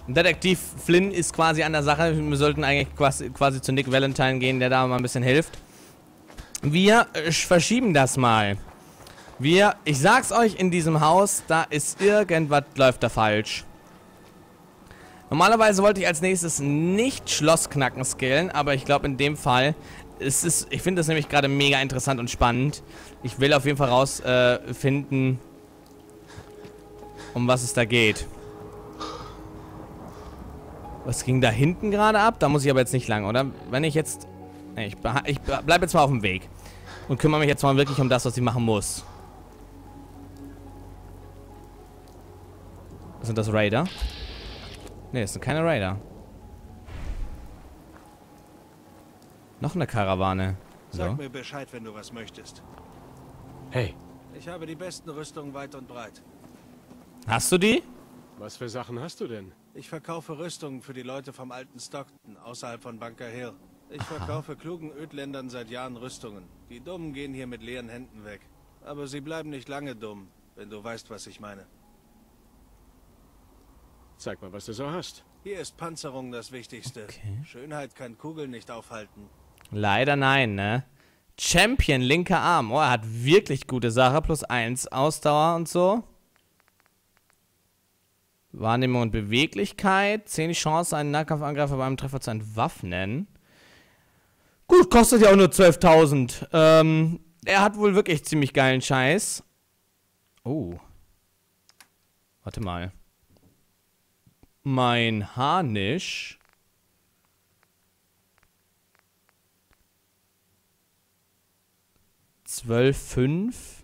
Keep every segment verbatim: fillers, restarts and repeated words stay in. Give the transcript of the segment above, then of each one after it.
Detektiv Flynn ist quasi an der Sache. Wir sollten eigentlich quasi, quasi zu Nick Valentine gehen, der da mal ein bisschen hilft. Wir äh, verschieben das mal. Wir, ich sag's euch, in diesem Haus, da ist irgendwas, läuft da falsch. Normalerweise wollte ich als nächstes nicht Schlossknacken skillen, aber ich glaube in dem Fall ist es, ich finde das nämlich gerade mega interessant und spannend. Ich will auf jeden Fall rausfinden, äh, um was es da geht. Was ging da hinten gerade ab? Da muss ich aber jetzt nicht lang, oder? Wenn ich jetzt... Nee, ich, ich bleibe jetzt mal auf dem Weg. Und kümmere mich jetzt mal wirklich um das, was ich machen muss. Sind das Raider? Ne, es sind keine Raider. Noch eine Karawane. So. Sag mir Bescheid, wenn du was möchtest. Hey. Ich habe die besten Rüstungen weit und breit. Hast du die? Was für Sachen hast du denn? Ich verkaufe Rüstungen für die Leute vom alten Stockton, außerhalb von Bunker Hill. Ich verkaufe klugen Ödländern seit Jahren Rüstungen. Die Dummen gehen hier mit leeren Händen weg. Aber sie bleiben nicht lange dumm, wenn du weißt, was ich meine. Zeig mal, was du so hast. Hier ist Panzerung das Wichtigste. Okay. Schönheit kann Kugeln nicht aufhalten. Leider nein, ne? Champion, linker Arm. Oh, er hat wirklich gute Sache. Plus eins Ausdauer und so. Wahrnehmung und Beweglichkeit. zehn Chance, einen Nahkampfangreifer beim Treffer zu entwaffnen. Gut, kostet ja auch nur zwölftausend. Ähm, er hat wohl wirklich ziemlich geilen Scheiß. Oh. Warte mal. Mein Harnisch. zwölf Komma fünf.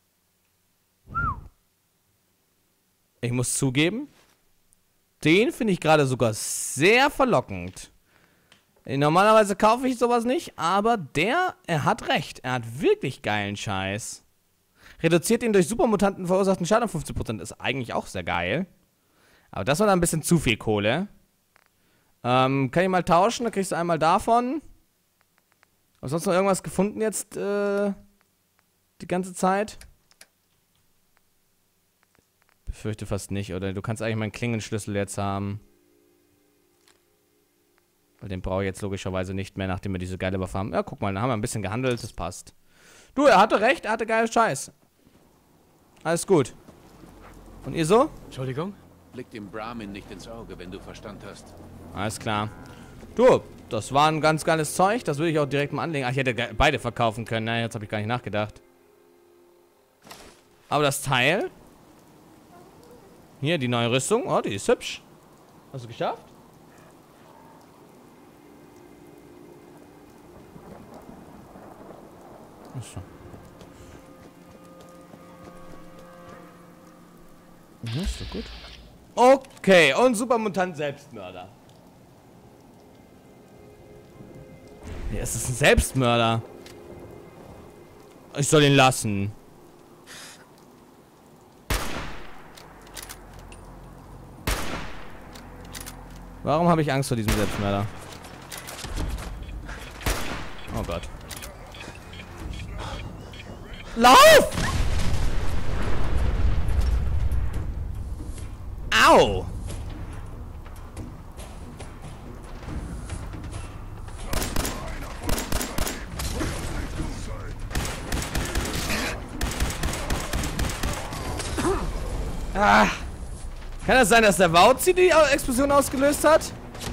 Ich muss zugeben, den finde ich gerade sogar sehr verlockend. Normalerweise kaufe ich sowas nicht, aber der, er hat recht. Er hat wirklich geilen Scheiß. Reduziert ihn durch Supermutanten verursachten Schaden um fünfzig Prozent. Ist eigentlich auch sehr geil. Aber das war dann ein bisschen zu viel Kohle. Ähm, kann ich mal tauschen? Dann kriegst du einmal davon. Hast du sonst noch irgendwas gefunden jetzt, äh, die ganze Zeit? Befürchte fast nicht, oder? Du kannst eigentlich meinen Klingenschlüssel jetzt haben. Weil den brauche ich jetzt logischerweise nicht mehr, nachdem wir diese geile Waffe haben. Ja, guck mal, da haben wir ein bisschen gehandelt, das passt. Du, er hatte recht, er hatte geile Scheiß. Alles gut. Und ihr so? Entschuldigung? Blick dem Brahmin nicht ins Auge, wenn du Verstand hast. Alles klar. Du, das war ein ganz geiles Zeug, das würde ich auch direkt mal anlegen. Ach, ich hätte beide verkaufen können, na, jetzt habe ich gar nicht nachgedacht. Aber das Teil... Hier, die neue Rüstung. Oh, die ist hübsch. Hast du geschafft? Achso. Ja, ist doch gut. Okay, und Supermutant Selbstmörder. Ja, es ist ein Selbstmörder. Ich soll ihn lassen. Warum habe ich Angst vor diesem Selbstmörder? Oh Gott. Lauf! Au! Ah! Kann das sein, dass der Wauzi die Explosion ausgelöst hat?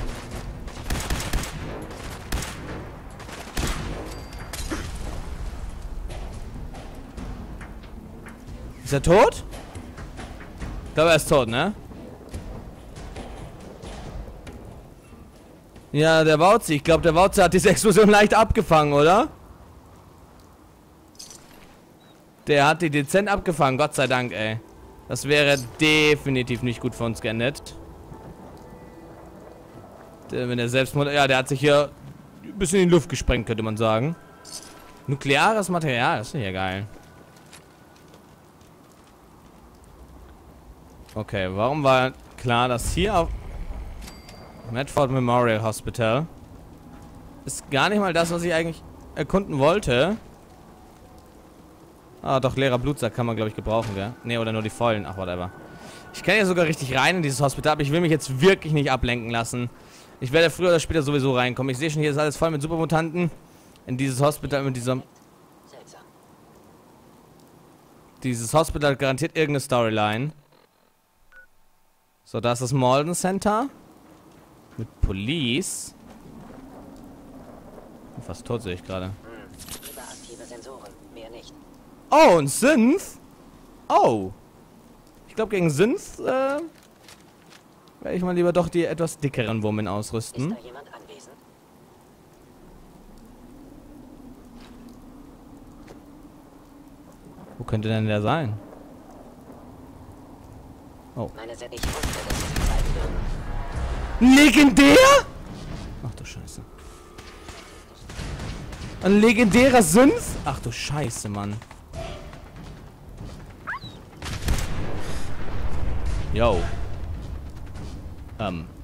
Ist er tot? Ich glaube, er ist tot, ne? Ja, der Wauzi. Ich glaube, der Wauzi hat diese Explosion leicht abgefangen, oder? Der hat die dezent abgefangen, Gott sei Dank, ey. Das wäre definitiv nicht gut für uns geendet. Der, wenn der Selbstmord... Ja, der hat sich hier ein bisschen in die Luft gesprengt, könnte man sagen. Nukleares Material, das ist ja geil. Okay, warum war klar, dass hier auf Medford Memorial Hospital ist gar nicht mal das, was ich eigentlich erkunden wollte. Ah, doch, leerer Blutsack kann man, glaube ich, gebrauchen, gell? Ne, oder nur die vollen. Ach, whatever. Ich kann ja sogar richtig rein in dieses Hospital, aber ich will mich jetzt wirklich nicht ablenken lassen. Ich werde früher oder später sowieso reinkommen. Ich sehe schon, hier ist alles voll mit Supermutanten. In dieses Hospital mit dieser... Dieses Hospital hat garantiert irgendeine Storyline. So, da ist das Malden Center. Mit Police. Fast tot sehe ich gerade. Überaktive Sensoren, mehr nicht. Oh, ein Synth? Oh. Ich glaube, gegen Synth, äh, werde ich mal lieber doch die etwas dickeren Wummen ausrüsten. Ist da jemand anwesend? Wo könnte denn der sein? Oh. Meine Set, ich wusste, dass sie sich zeigen würden. Legendär? Ach du Scheiße. Ein legendärer Synth? Ach du Scheiße, Mann. Yo. Ähm.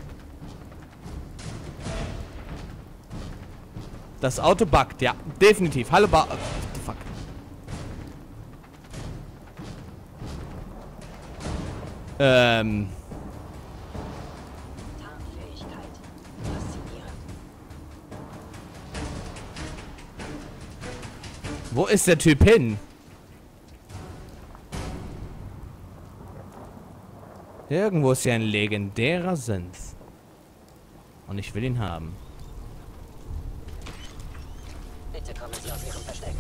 Das Auto buggt, ja. Definitiv. Hallo, ba... Oh, fuck. Ähm. Tarnfähigkeit. Faszinierend. Wo ist der Typ hin? Irgendwo ist ja ein legendärer Synth. Und ich will ihn haben. Bitte kommen Sie aus Ihrem Versteck.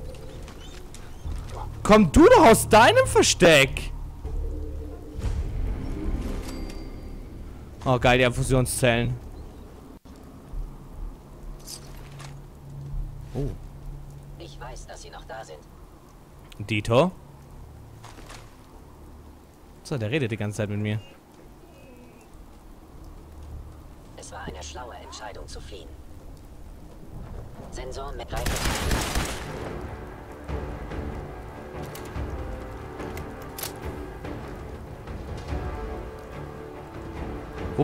Komm du doch aus deinem Versteck! Oh geil, die haben Fusionszellen. Oh. Ich weiß, dass Sie noch da sind. Dito? So, der redet die ganze Zeit mit mir. Es war eine schlaue Entscheidung zu fliehen. Sensor mit Reife. Wo?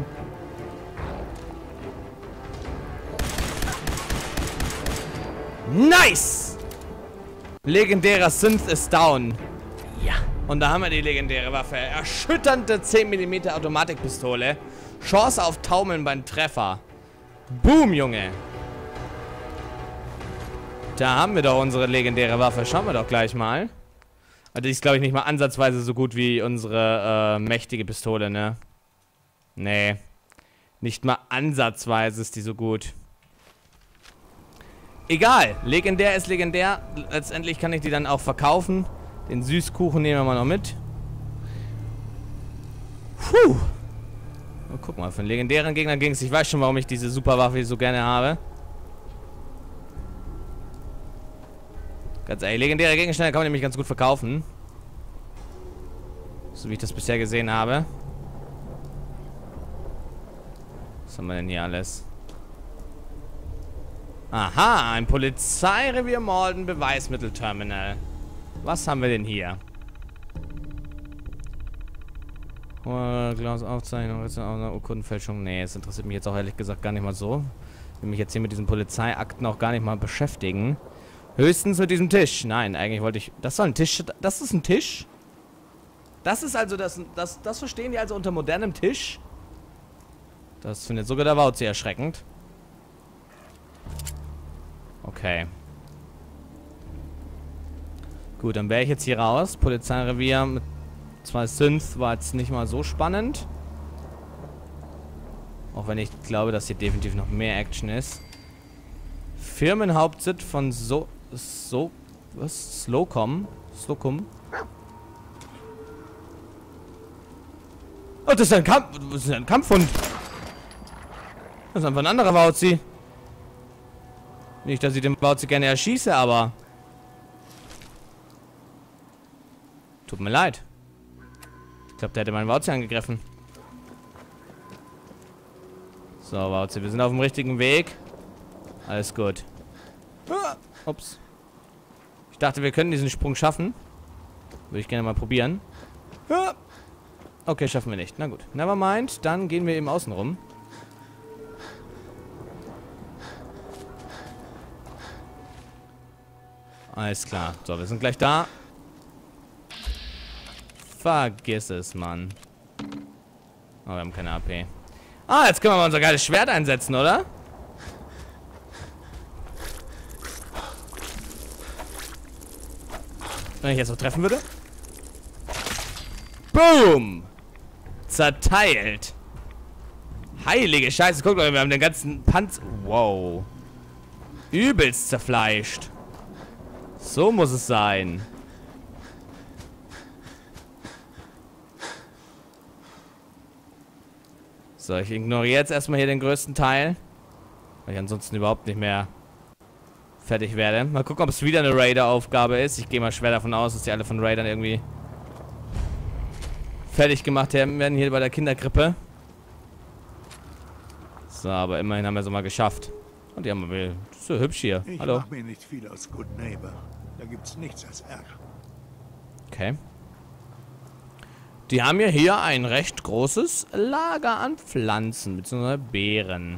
Nice! Legendärer Synth ist down. Ja. Und da haben wir die legendäre Waffe. Erschütternde zehn Millimeter Automatikpistole. Chance auf Taumeln beim Treffer. Boom, Junge. Da haben wir doch unsere legendäre Waffe. Schauen wir doch gleich mal. Also die ist, glaube ich, nicht mal ansatzweise so gut wie unsere äh, mächtige Pistole, ne? Nee. Nicht mal ansatzweise ist die so gut. Egal. Legendär ist legendär. Letztendlich kann ich die dann auch verkaufen. Den Süßkuchen nehmen wir mal noch mit. Puh. Oh, guck mal, für einen legendären Gegner ging es. Ich weiß schon, warum ich diese Superwaffe so gerne habe. Ganz ehrlich, legendäre Gegenstände kann man nämlich ganz gut verkaufen. So wie ich das bisher gesehen habe. Was haben wir denn hier alles? Aha, ein Polizeirevier Malden Beweismittelterminal. Was haben wir denn hier? Oh, Glaubensaufzeichnung, Urkundenfälschung. Nee, das interessiert mich jetzt auch ehrlich gesagt gar nicht mal so. Ich will mich jetzt hier mit diesen Polizeiakten auch gar nicht mal beschäftigen. Höchstens mit diesem Tisch. Nein, eigentlich wollte ich... Das soll ein Tisch... Das ist ein Tisch? Das ist also das... Das, das verstehen die also unter modernem Tisch? Das findet sogar der Wauzi erschreckend. Okay. Gut, dann wäre ich jetzt hier raus. Polizeirevier mit zwei Synths war jetzt nicht mal so spannend. Auch wenn ich glaube, dass hier definitiv noch mehr Action ist. Firmenhauptsitz von so... So... Was? Slocum? Slocum? Oh, das ist ein Kampf... Das ist ein Kampfhund. Das ist einfach ein anderer Wauzi. Nicht, dass ich den Wauzi gerne erschieße, aber... Tut mir leid. Ich glaube, der hätte meinen Wauzi angegriffen. So, Wauzi, wir sind auf dem richtigen Weg. Alles gut. Ah, ups. Ich dachte, wir können diesen Sprung schaffen. Würde ich gerne mal probieren. Ah. Okay, schaffen wir nicht. Na gut. Nevermind. Dann gehen wir eben außen rum. Alles klar. So, wir sind gleich da. Vergiss es, Mann. Oh, wir haben keine A P. Ah, jetzt können wir mal unser geiles Schwert einsetzen, oder? Wenn ich jetzt noch treffen würde. Boom! Zerteilt. Heilige Scheiße, guckt mal, wir haben den ganzen Panzer... Wow. Übelst zerfleischt. So muss es sein. So, ich ignoriere jetzt erstmal hier den größten Teil. Weil ich ansonsten überhaupt nicht mehr fertig werde. Mal gucken, ob es wieder eine Raider-Aufgabe ist. Ich gehe mal schwer davon aus, dass die alle von Raidern irgendwie fertig gemacht werden hier bei der Kinderkrippe. So, aber immerhin haben wir es mal geschafft. Und die haben wir... Das ist so hübsch hier. Ich Hallo. mach mir nicht viel aus Good Neighbor. Da gibt's nichts als Ärger. Okay. Die haben ja hier ein recht großes Lager an Pflanzen, beziehungsweise Beeren.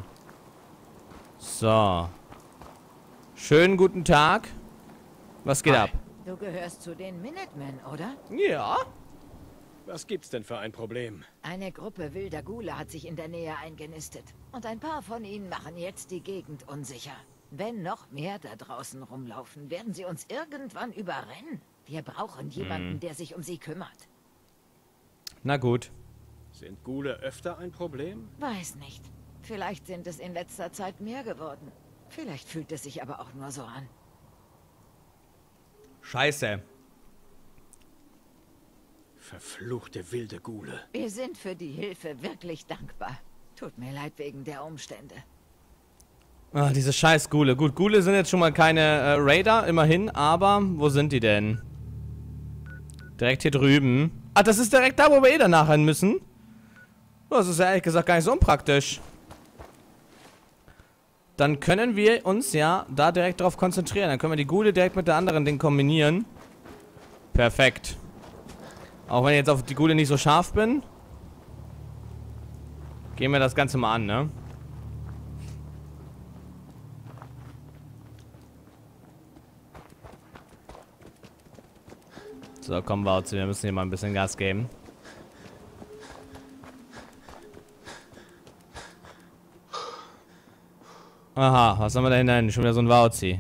So. Schönen guten Tag. Was geht ab? Du gehörst zu den Minutemen, oder? Ja. Was gibt's denn für ein Problem? Eine Gruppe wilder Ghule hat sich in der Nähe eingenistet. Und ein paar von ihnen machen jetzt die Gegend unsicher. Wenn noch mehr da draußen rumlaufen, werden sie uns irgendwann überrennen. Wir brauchen jemanden, Hm. der sich um sie kümmert. Na gut. Sind Ghule öfter ein Problem? Weiß nicht. Vielleicht sind es in letzter Zeit mehr geworden. Vielleicht fühlt es sich aber auch nur so an. Scheiße. Verfluchte wilde Ghule. Wir sind für die Hilfe wirklich dankbar. Tut mir leid wegen der Umstände. Ah, diese scheiß Ghule. Gut, Ghule sind jetzt schon mal keine äh, Raider, immerhin. Aber, wo sind die denn? Direkt hier drüben. Ah, das ist direkt da, wo wir eh danach hin müssen. Das ist ja ehrlich gesagt gar nicht so unpraktisch. Dann können wir uns ja da direkt drauf konzentrieren. Dann können wir die Ghule direkt mit der anderen Ding kombinieren. Perfekt. Auch wenn ich jetzt auf die Ghule nicht so scharf bin. Gehen wir das Ganze mal an, ne? So, komm, Bauzi, wir müssen hier mal ein bisschen Gas geben. Aha, was haben wir da hinten? Schon wieder so ein Wauzi.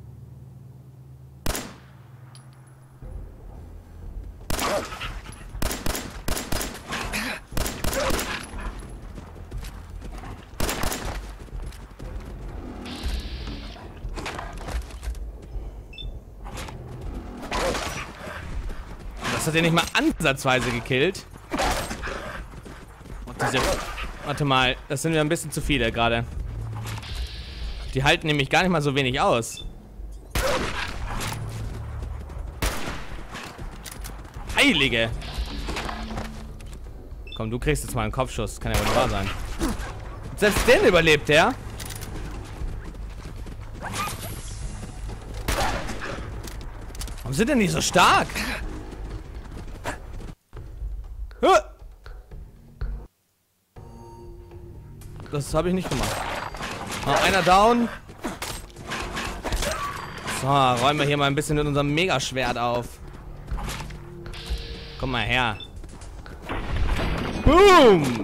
Das hat er nicht mal ansatzweise gekillt. Und diese... Warte mal, das sind wir ein bisschen zu viele gerade. Die halten nämlich gar nicht mal so wenig aus. Heilige! Komm, du kriegst jetzt mal einen Kopfschuss. Das kann ja wohl nicht wahr sein. Selbst den überlebt der. Warum sind denn die so stark? Das habe ich nicht gemacht. Ah, einer down. So, räumen wir hier mal ein bisschen mit unserem Megaschwert auf. Komm mal her. Boom!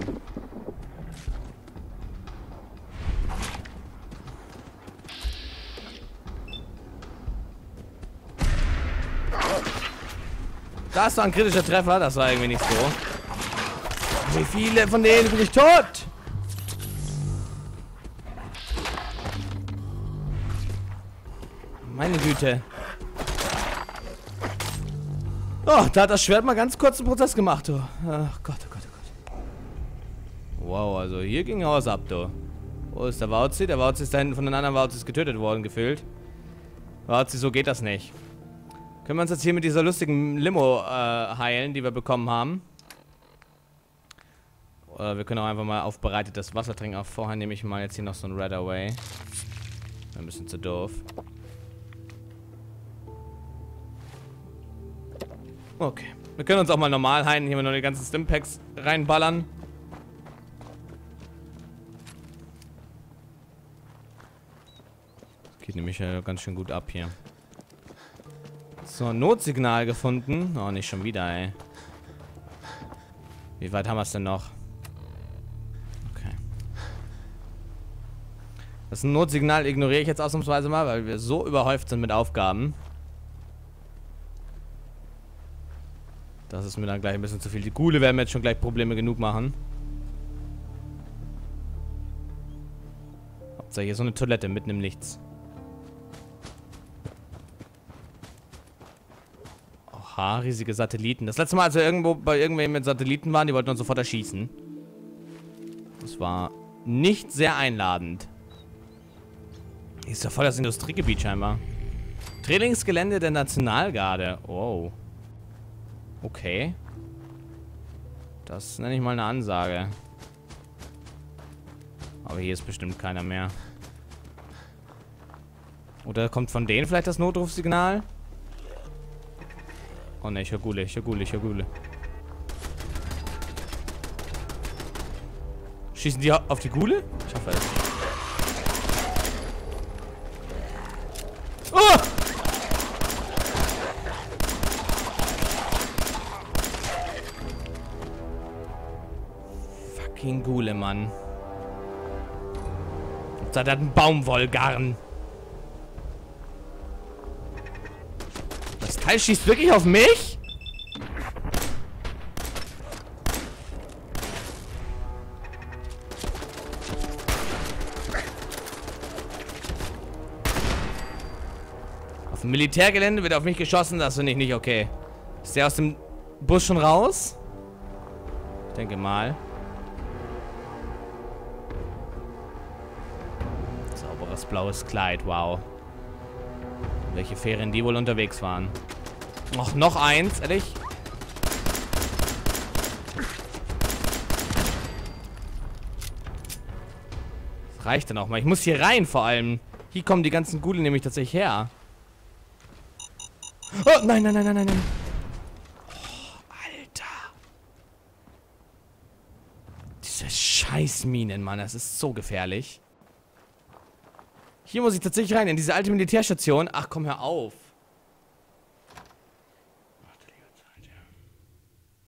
Das war ein kritischer Treffer, das war irgendwie nicht so. Wie viele von denen bin ich tot? Meine Güte. Oh, da hat das Schwert mal ganz kurz einen Prozess gemacht, du. Ach Gott, oh Gott, oh Gott. Wow, also hier ging was ab, du. Wo ist der Wauzi? Der Wauzi ist da hinten von den anderen Wauzis getötet worden, gefühlt. Wauzi, so geht das nicht. Können wir uns jetzt hier mit dieser lustigen Limo äh, heilen, die wir bekommen haben. Oder wir können auch einfach mal aufbereitetes Wasser trinken. Auch vorher nehme ich mal jetzt hier noch so ein Red Away. Ein bisschen zu doof. Okay. Wir können uns auch mal normal heilen. Hier haben wir noch die ganzen Stimpacks reinballern. Das geht nämlich äh, ganz schön gut ab hier. So, Notsignal gefunden. Oh, nicht schon wieder, ey. Wie weit haben wir es denn noch? Okay. Das Notsignal ignoriere ich jetzt ausnahmsweise mal, weil wir so überhäuft sind mit Aufgaben. Das ist mir dann gleich ein bisschen zu viel. Die Ghule werden mir jetzt schon gleich Probleme genug machen. Hauptsache hier so eine Toilette mitten im Nichts. Oha, riesige Satelliten. Das letzte Mal, als wir irgendwo bei irgendwem mit Satelliten waren, die wollten uns sofort erschießen. Das war nicht sehr einladend. Hier ist ja voll das Industriegebiet scheinbar. Trainingsgelände der Nationalgarde. Oh. Okay. Das nenne ich mal eine Ansage. Aber hier ist bestimmt keiner mehr. Oder kommt von denen vielleicht das Notrufsignal? Oh ne, ich höre Ghule, ich höre Ghule, ich höre Ghule. Schießen die auf die Ghule? Ich hoffe es. Oh! Fucking Ghule, Mann. Da hat ein Baumwollgarn. Das Teil schießt wirklich auf mich? Auf dem Militärgelände wird auf mich geschossen, das finde ich nicht okay. Ist der aus dem Bus schon raus? Ich denke mal. Sauberes blaues Kleid, wow. Welche Fähren die wohl unterwegs waren. Och, noch eins, ehrlich? Das reicht dann auch mal. Ich muss hier rein vor allem. Hier kommen die ganzen Ghule nämlich tatsächlich her. Oh, nein, nein, nein, nein, nein, nein. Oh, Alter. Diese Scheißminen, Mann. Das ist so gefährlich. Hier muss ich tatsächlich rein, in diese alte Militärstation. Ach, komm, hör auf.